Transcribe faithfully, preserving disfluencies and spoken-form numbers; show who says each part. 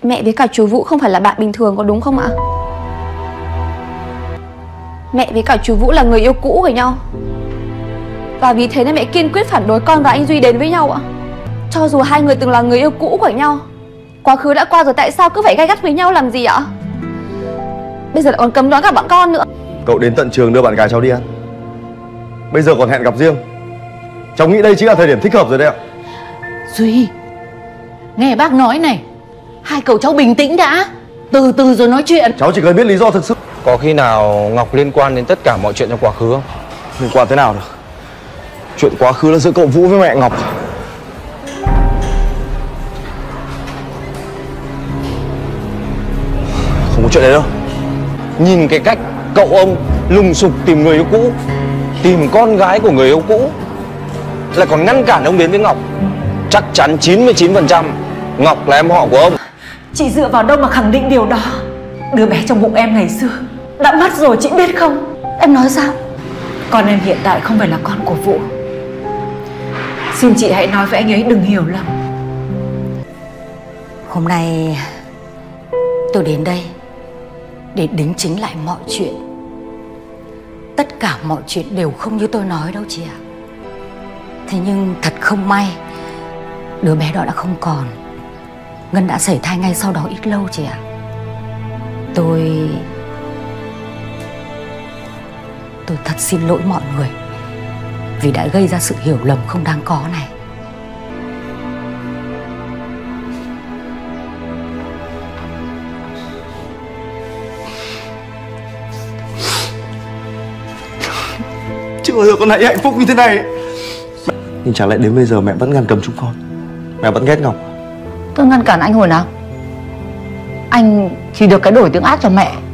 Speaker 1: Mẹ với cả chú Vũ không phải là bạn bình thường có đúng không ạ? Mẹ với cả chú Vũ là người yêu cũ của nhau, và vì thế nên mẹ kiên quyết phản đối con và anh Duy đến với nhau ạ. Cho dù hai người từng là người yêu cũ của nhau, quá khứ đã qua rồi, tại sao cứ phải gay gắt với nhau làm gì ạ? Bây giờ lại còn cấm đoán cả bọn con nữa.
Speaker 2: Cậu đến tận trường đưa bạn gái cháu đi ăn, bây giờ còn hẹn gặp riêng. Cháu nghĩ đây chính là thời điểm thích hợp rồi đấy ạ.
Speaker 3: Duy, nghe bác nói này, hai cậu cháu bình tĩnh đã, từ từ rồi nói chuyện.
Speaker 2: Cháu chỉ cần biết lý do thực sự.
Speaker 4: Có khi nào Ngọc liên quan đến tất cả mọi chuyện trong quá khứ không?
Speaker 2: Liên quan thế nào được? Chuyện quá khứ là giữa cậu Vũ với mẹ Ngọc. Không có chuyện đấy đâu.
Speaker 4: Nhìn cái cách cậu ông lùng sục tìm người yêu cũ, tìm con gái của người yêu cũ, lại còn ngăn cản ông đến với Ngọc, chắc chắn chín mươi chín phần trăm Ngọc là em họ của ông.
Speaker 5: Chị dựa vào đâu mà khẳng định điều đó? Đứa bé trong bụng em ngày xưa đã mất rồi, chị biết không?
Speaker 1: Em nói sao?
Speaker 5: Con em hiện tại không phải là con của Vũ. Xin chị hãy nói với anh ấy đừng hiểu lầm.
Speaker 6: Hôm nay tôi đến đây để đính chính lại mọi chuyện. Tất cả mọi chuyện đều không như tôi nói đâu chị ạ. Thế nhưng thật không may, đứa bé đó đã không còn. Ngân đã sảy thai ngay sau đó ít lâu chị ạ. Tôi... Tôi thật xin lỗi mọi người vì đã gây ra sự hiểu lầm không đáng có này.
Speaker 2: Chưa bao giờ con hãy hạnh phúc như thế này. Nhưng chẳng lẽ đến bây giờ mẹ vẫn ngăn cấm chúng con? Mẹ vẫn ghét Ngọc?
Speaker 3: Tôi ngăn cản anh hồi nào? Anh chỉ được cái đổi tiếng át cho mẹ,